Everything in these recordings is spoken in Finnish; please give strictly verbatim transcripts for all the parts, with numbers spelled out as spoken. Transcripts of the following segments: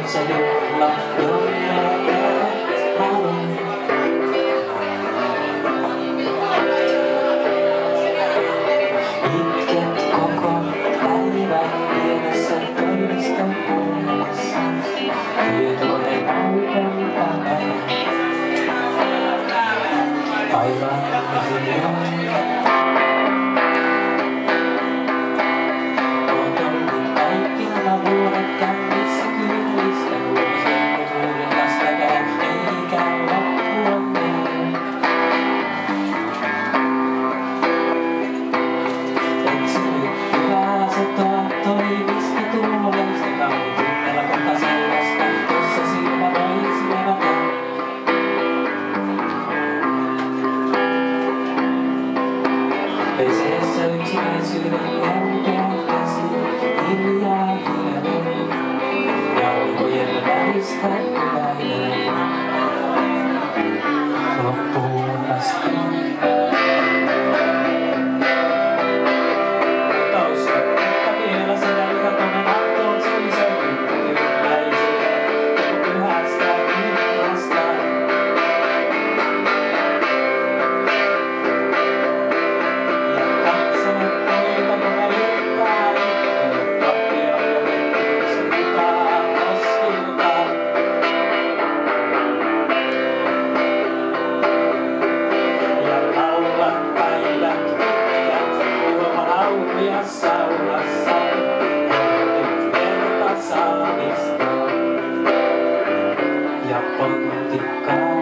nyt se juhla, jonne et halua. Itket koko päivän pienessä toimiston huoneessa. Tietokoneen auton takana. Aivan hiljaa. Peseessä yksinäisyyden lämpeä käsi, hiljaa hiljainen, jalkojen välistä hyväinen, loppuun asti. Tausta, että vielä sitä vihatonne antoon suisen ympärisyyden, joku pyhästä vihrasta. Saulassa, nyt verta saavista ja pontikkaa.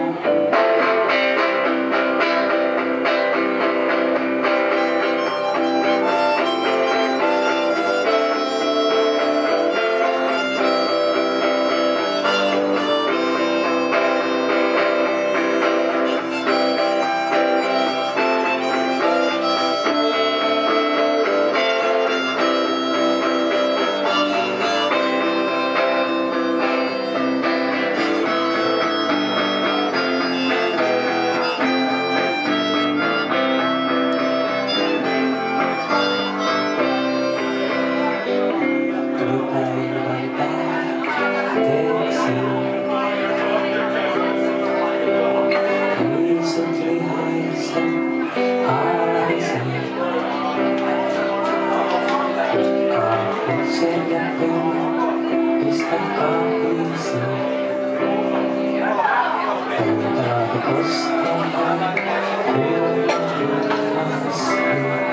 Sen jälkeen pistän kahvisi. Pöytääpi kostaa, kuuluu